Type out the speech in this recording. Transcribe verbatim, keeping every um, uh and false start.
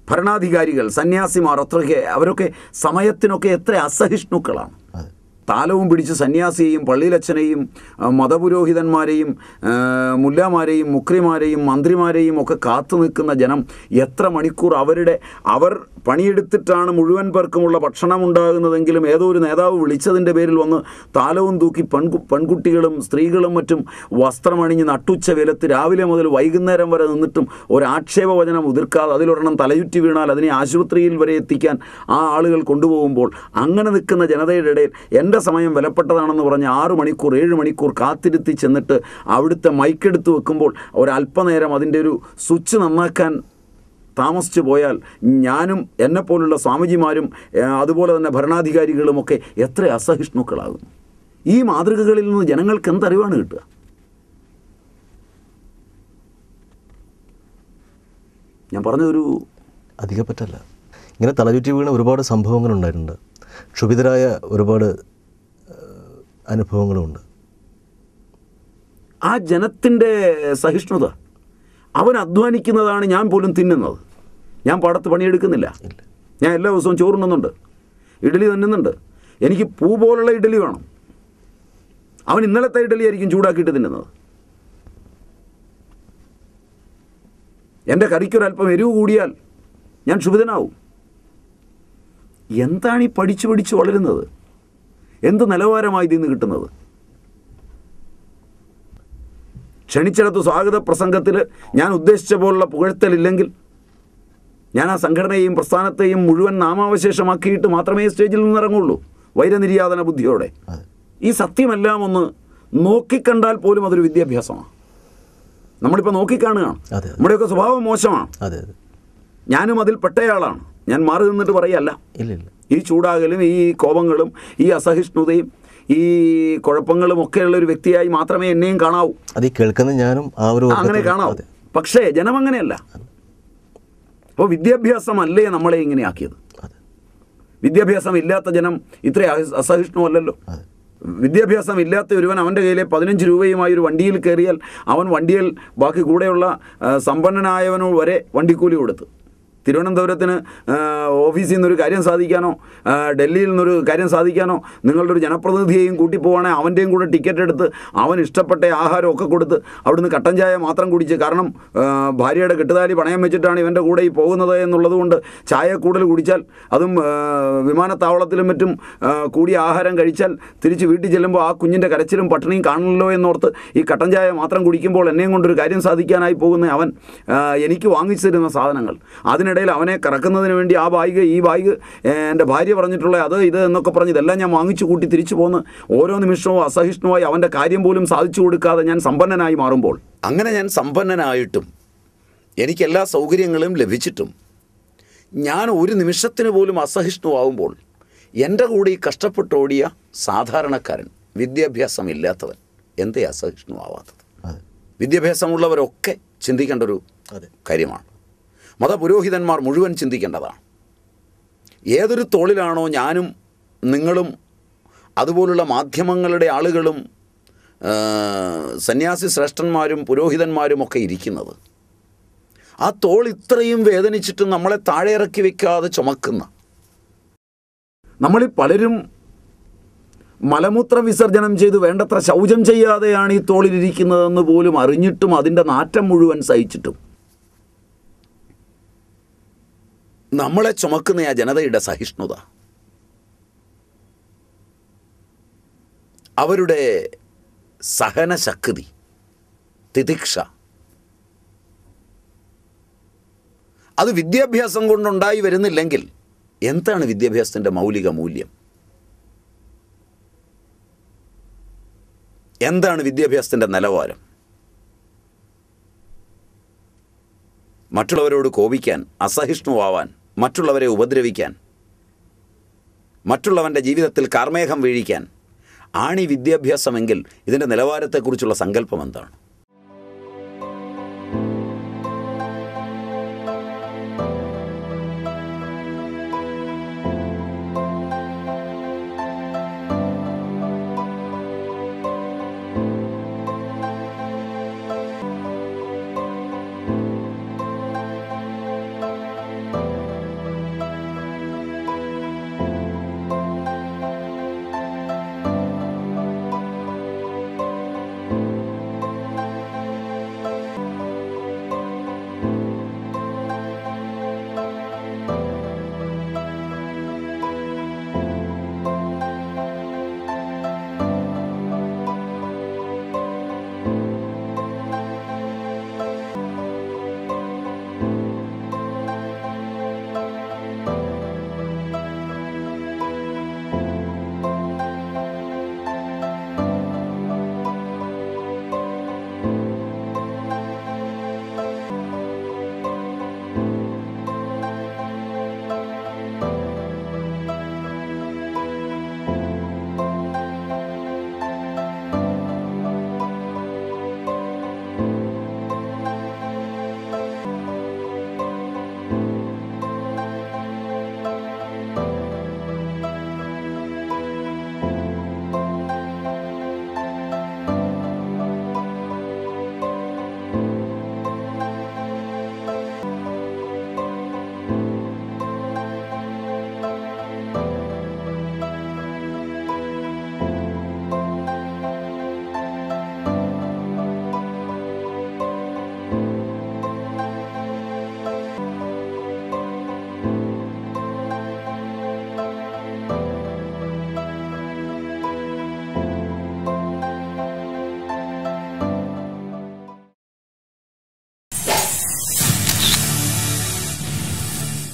ഭരണാധികാരികൾ, സന്യാസിമാർ അത്രയ്ക്ക് അവരൊക്കെ സമയത്തിനൊക്കെ എത്ര അസഹിഷ്ണുക്കളാണ്. താലവും പിടിച്ച് സന്യാസിയെയും പള്ളിയിലച്ഛനെയും മതപുരോഹിതന്മാരെയും മുല്ലാമാരെയും മുക്രിമാരെയും മന്ത്രിമാരെയും ഒക്കെ കാത്തു നിൽക്കുന്ന ജനം എത്ര മണിക്കൂർ അവരുടെ അവർ പണിയെടുത്തിട്ടാണ് മുഴുവൻ പേർക്കുമുള്ള ഭക്ഷണം ഉണ്ടാകുന്നതെങ്കിലും ഏതോ ഒരു നേതാവ് വിളിച്ചതിൻ്റെ പേരിൽ വന്ന് താലവും തൂക്കി പെൺകു പെൺകുട്ടികളും സ്ത്രീകളും മറ്റും വസ്ത്രമണിഞ്ഞ് നട്ടുച്ച വെയിലത്ത് രാവിലെ മുതൽ വൈകുന്നേരം വരെ നിന്നിട്ടും ഒരാക്ഷേപവചനം ഉതിർക്കാതെ അതിലൊരെണ്ണം തലയുറ്റി വീണാൽ അതിനെ ആശുപത്രിയിൽ വരെ എത്തിക്കാൻ ആ ആളുകൾ കൊണ്ടുപോകുമ്പോൾ അങ്ങനെ നിൽക്കുന്ന ജനതയുടെ ഇടയിൽ എൻ്റെ സമയം വിലപ്പെട്ടതാണെന്ന് പറഞ്ഞ് ആറ് മണിക്കൂർ ഏഴ് മണിക്കൂർ കാത്തിരുത്തി ചെന്നിട്ട് അവിടുത്തെ മൈക്കെടുത്ത് വെക്കുമ്പോൾ ഒരല്പനേരം അതിൻ്റെ ഒരു സ്വിച്ച് നന്നാക്കാൻ താമസിച്ചു പോയാൽ ഞാനും എന്നെപ്പോലുള്ള സ്വാമിജിമാരും അതുപോലെ തന്നെ ഭരണാധികാരികളുമൊക്കെ എത്ര അസഹിഷ്ണുക്കളാകുന്നു. ഈ മാതൃകകളിൽ നിന്ന് ജനങ്ങൾക്ക് എന്തറിവാണ് കിട്ടുക? ഞാൻ പറഞ്ഞൊരു അധികപ്പറ്റല്ല. ഇങ്ങനെ തലചുറ്റി വീണ ഒരുപാട് സംഭവങ്ങളുണ്ടായിട്ടുണ്ട്. ക്ഷുഭിതരായ ഒരുപാട് അനുഭവങ്ങളുമുണ്ട്. ആ ജനത്തിൻ്റെ സഹിഷ്ണുത, അവൻ അധ്വാനിക്കുന്നതാണ് ഞാൻ പോലും തിന്നുന്നത്. ഞാൻ പാടത്ത് പണിയെടുക്കുന്നില്ല. ഞാൻ എല്ലാ ദിവസവും ചോറുണ്ണുന്നുണ്ട്, ഇഡ്ഡലി തിന്നുന്നുണ്ട്. എനിക്ക് പൂ പോലുള്ള ഇഡ്ഡലി വേണം. അവൻ ഇന്നലത്തെ ഇഡ്ഡലി ആയിരിക്കും ചൂടാക്കിയിട്ട് തിന്നുന്നത്. എൻ്റെ കറിക്കൊരല്പം എരിവ് കൂടിയാൽ ഞാൻ ക്ഷുഭിതനാവും. എന്താണ് ഈ പഠിച്ചു പഠിച്ച് വളരുന്നത്? എന്ത് നിലവാരമായി ഇതിൽ നിന്ന് കിട്ടുന്നത്? ക്ഷണിച്ചിടത്ത് സ്വാഗത പ്രസംഗത്തിൽ ഞാൻ ഉദ്ദേശിച്ച പോലുള്ള പുകഴ്ത്തലില്ലെങ്കിൽ ഞാൻ ആ സംഘടനയെയും പ്രസ്ഥാനത്തെയും മുഴുവൻ നാമാവശേഷമാക്കിയിട്ട് മാത്രമേ സ്റ്റേജിൽ നിന്നിറങ്ങുള്ളൂ വൈരനിര്യാതന ബുദ്ധിയോടെ. ഈ സത്യമെല്ലാം ഒന്ന് നോക്കിക്കണ്ടാൽ പോലും അതൊരു വിദ്യാഭ്യാസമാണ്. നമ്മളിപ്പോൾ നോക്കിക്കാണുകയാണ്. നമ്മുടെയൊക്കെ സ്വഭാവം മോശമാണ്. ഞാനും അതിൽ പെട്ടയാളാണ്. ഞാൻ മാറി നിന്നിട്ട് പറയല്ല. ഈ ചൂടാകലും ഈ കോപങ്ങളും ഈ അസഹിഷ്ണുതയും ഈ കുഴപ്പങ്ങളും ഒക്കെയുള്ള ഒരു വ്യക്തിയായി മാത്രമേ എന്നെയും കാണാവൂ. അത് കേൾക്കുന്ന ഞാനും ആ ഒരു അങ്ങനെ കാണാവൂ. പക്ഷേ ജനം അങ്ങനെയല്ല. അപ്പോൾ വിദ്യാഭ്യാസമല്ലേ നമ്മളെ ഇങ്ങനെയാക്കിയത്? വിദ്യാഭ്യാസം ഇല്ലാത്ത ജനം ഇത്ര അസഹിഷ്ണുവല്ലല്ലോ. വിദ്യാഭ്യാസം ഇല്ലാത്ത ഒരുവൻ അവൻ്റെ കയ്യിലെ പതിനഞ്ച് രൂപയുമായി ഒരു വണ്ടിയിൽ കയറിയാൽ അവൻ വണ്ടിയിൽ ബാക്കി കൂടെയുള്ള സമ്പന്നനായവനോ വരെ വണ്ടിക്കൂലി കൊടുത്ത് തിരുവനന്തപുരത്തിന് ഓഫീസിൽ നിന്നൊരു കാര്യം സാധിക്കാനോ ഡൽഹിയിൽ നിന്നൊരു കാര്യം സാധിക്കാനോ നിങ്ങളുടെ ഒരു ജനപ്രതിനിധിയെയും കൂട്ടിപ്പോവാണെങ്കിൽ അവൻ്റെയും കൂടെ ടിക്കറ്റ് എടുത്ത് അവൻ ഇഷ്ടപ്പെട്ട ആഹാരമൊക്കെ കൊടുത്ത് അവിടുന്ന് കട്ടൻ ചായ മാത്രം കുടിച്ച്, കാരണം ഭാര്യയുടെ കെട്ടുതാലി പണയം വെച്ചിട്ടാണ് ഇവൻ്റെ കൂടെ ഈ പോകുന്നത് എന്നുള്ളത് കൊണ്ട് ചായ കൂടുതൽ കുടിച്ചാൽ, അതും വിമാനത്താവളത്തിലും മറ്റും കൂടിയ ആഹാരം കഴിച്ചാൽ തിരിച്ച് വീട്ടിൽ ചെല്ലുമ്പോൾ ആ കുഞ്ഞിൻ്റെ കരച്ചിലും പട്ടിണിയും കാണണമല്ലോ എന്നോർത്ത് ഈ കട്ടൻ ചായ മാത്രം കുടിക്കുമ്പോൾ എന്നെയും കൊണ്ടൊരു കാര്യം സാധിക്കാനായി പോകുന്ന അവൻ എനിക്ക് വാങ്ങിച്ചു തരുന്ന സാധനങ്ങൾ, അതിന് ഇടയിൽ അവനെ കറക്കുന്നതിന് വേണ്ടി ആ ബാഗ് ഈ ബാഗ് എൻ്റെ ഭാര്യ പറഞ്ഞിട്ടുള്ള അത് ഇത് എന്നൊക്കെ പറഞ്ഞ് ഇതെല്ലാം ഞാൻ വാങ്ങിച്ചു കൂട്ടി തിരിച്ചു പോന്ന് ഓരോ നിമിഷവും അസഹിഷ്ണുവായി അവൻ്റെ കാര്യം പോലും സാധിച്ചു കൊടുക്കാതെ ഞാൻ സമ്പന്നനായി മാറുമ്പോൾ, അങ്ങനെ ഞാൻ സമ്പന്നനായിട്ടും എനിക്കെല്ലാ സൗകര്യങ്ങളും ലഭിച്ചിട്ടും ഞാൻ ഒരു നിമിഷത്തിന് പോലും അസഹിഷ്ണുവാകുമ്പോൾ എൻ്റെ കൂടെ ഈ കഷ്ടപ്പെട്ടോടിയ സാധാരണക്കാരൻ, വിദ്യാഭ്യാസം ഇല്ലാത്തവൻ എന്തേ അസഹിഷ്ണുവാകാത്തത്? വിദ്യാഭ്യാസമുള്ളവരൊക്കെ ചിന്തിക്കേണ്ട ഒരു കാര്യമാണ്. മതപുരോഹിതന്മാർ മുഴുവൻ ചിന്തിക്കേണ്ടതാണ്. ഏതൊരു തോളിലാണോ ഞാനും നിങ്ങളും അതുപോലുള്ള മാധ്യമങ്ങളുടെ ആളുകളും സന്യാസി ശ്രേഷ്ഠന്മാരും പുരോഹിതന്മാരും ഒക്കെ ഇരിക്കുന്നത്, ആ തോൾ ഇത്രയും വേദനിച്ചിട്ടും നമ്മളെ താഴെ ഇറക്കി വയ്ക്കാതെ ചുമക്കുന്ന നമ്മളിൽ പലരും മലമൂത്ര വിസർജനം ചെയ്ത് വേണ്ടത്ര ശൗചം ചെയ്യാതെയാണ് ഈ തോളിലിരിക്കുന്നതെന്ന് പോലും അറിഞ്ഞിട്ടും അതിൻ്റെ നാറ്റം മുഴുവൻ സഹിച്ചിട്ടും നമ്മളെ ചുമക്കുന്ന ആ ജനതയുടെ സഹിഷ്ണുത, അവരുടെ സഹനശക്തി, തിതിക്ഷ, അത് വിദ്യാഭ്യാസം കൊണ്ടുണ്ടായി വരുന്നില്ലെങ്കിൽ എന്താണ് വിദ്യാഭ്യാസത്തിൻ്റെ മൗലിക മൂല്യം? എന്താണ് വിദ്യാഭ്യാസത്തിൻ്റെ നിലവാരം? മറ്റുള്ളവരോട് കോപിക്കാൻ, അസഹിഷ്ണുവാവാൻ, മറ്റുള്ളവരെ ഉപദ്രവിക്കാൻ, മറ്റുള്ളവൻ്റെ ജീവിതത്തിൽ കാർമേഘം വീഴിക്കാൻ ആണീ വിദ്യാഭ്യാസമെങ്കിൽ ഇതിൻ്റെ നിലവാരത്തെക്കുറിച്ചുള്ള സങ്കല്പം എന്താണ്?